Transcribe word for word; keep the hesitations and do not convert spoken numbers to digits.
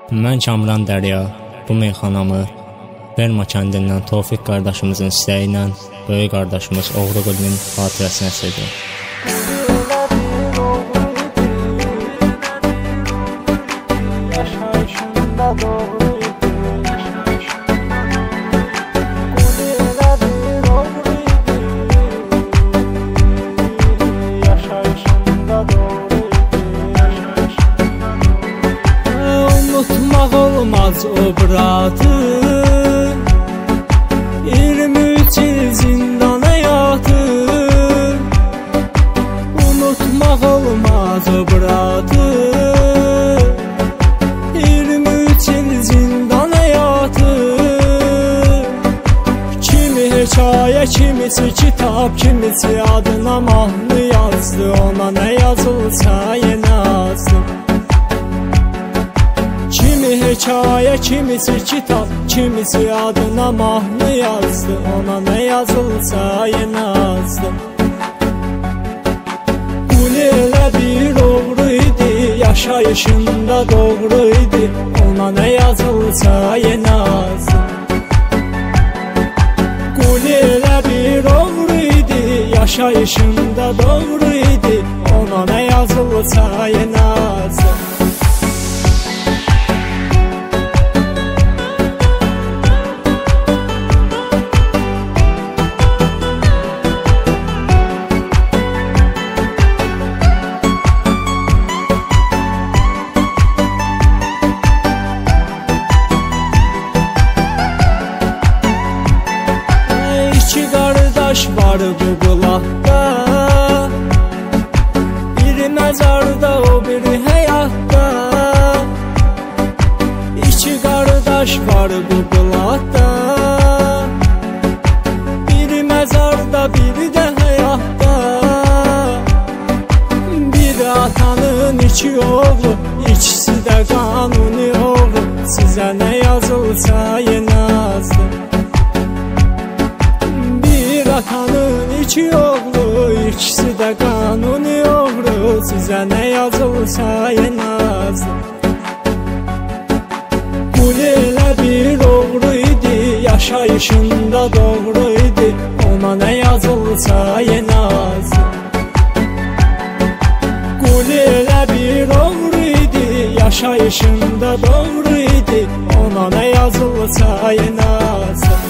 Mən Kamran Dərya, bu meyxanamı Berma kəndindən Tofiq qardaşımızın istəyi ilə böyük qardaşımız Oğruqulinin xatirəsinə seçdim. Unutmaq olmaz obratı, iyirmi üç il zindan həyatı. Unutmaq olmaz obratı, iyirmi üç il zindan həyatı. Kimi hekayə, kimisi kitab, kimisi adına mahnı yazdı. Ona nə yazılsa yenə azdı. Kimi hekayə, kimisi kitab, kimisi adına mahnı yazdı. Ona nə yazılsa yenə azdı. Qul elə bir oğru idi, yaşayışında doğru idi. Ona nə yazılsa yenə azdı. Qul elə bir oğru idi, yaşayışında doğru idi. Ona nə yazılsa yenə azdı. İki qardaş var bu qulaqda, biri məzarda, o biri həyatda. İki qardaş var bu qulaqda, biri məzarda, biri də həyatda. Bir atanın iki oğlu, ikisi də qanuni oğlu. Sizə nə yazılsa yenə azdı. Atanın iki oğlu, ikisi də qanuni oğlu. Sizə nə yazılsa yenə azdı. Qul elə bir oğru idi, yaşayışında doğru idi. Ona nə yazılsa yenə azdı. Qul elə bir oğru idi, yaşayışında doğru idi. Ona nə yazılsa yenə azdı.